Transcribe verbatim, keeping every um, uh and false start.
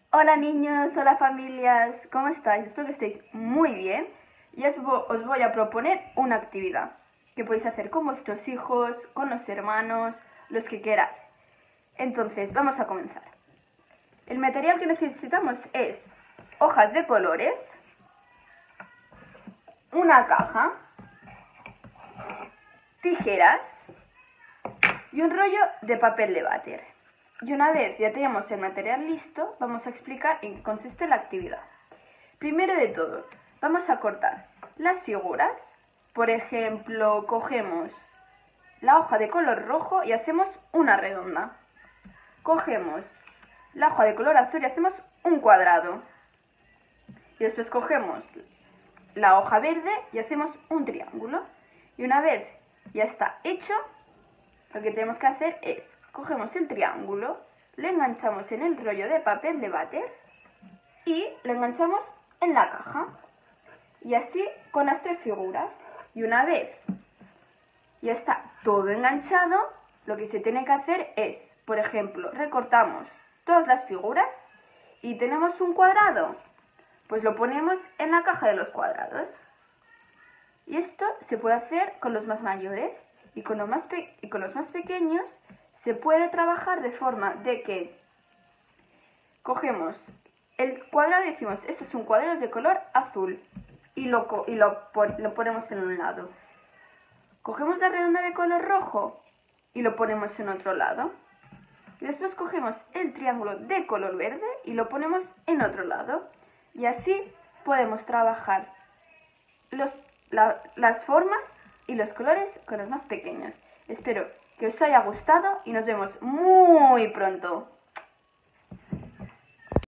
Hola niños, hola familias, ¿cómo estáis? Espero que estéis muy bien y os, vo- os voy a proponer una actividad que podéis hacer con vuestros hijos, con los hermanos, los que queráis. Entonces, vamos a comenzar. El material que necesitamos es hojas de colores, una caja, tijeras y un rollo de papel de váter. Y una vez ya tenemos el material listo, vamos a explicar en qué consiste la actividad. Primero de todo, vamos a cortar las figuras. Por ejemplo, cogemos la hoja de color rojo y hacemos una redonda. Cogemos la hoja de color azul y hacemos un cuadrado. Y después cogemos la hoja verde y hacemos un triángulo. Y una vez ya está hecho, lo que tenemos que hacer es, cogemos el triángulo, lo enganchamos en el rollo de papel de váter y lo enganchamos en la caja. Y así con las tres figuras. Y una vez ya está todo enganchado, lo que se tiene que hacer es, por ejemplo, recortamos todas las figuras y tenemos un cuadrado, pues lo ponemos en la caja de los cuadrados. Y esto se puede hacer con los más mayores y con los más, pe- y con los más pequeños se puede trabajar de forma de que cogemos el cuadrado y decimos, esto es un cuadrado de color azul y lo, co- y lo, pon- lo ponemos en un lado. Cogemos la redonda de color rojo y lo ponemos en otro lado. Y después cogemos el triángulo de color verde y lo ponemos en otro lado. Y así podemos trabajar los, la- las formas y los colores con los más pequeños. Espero que os haya gustado y nos vemos muy pronto.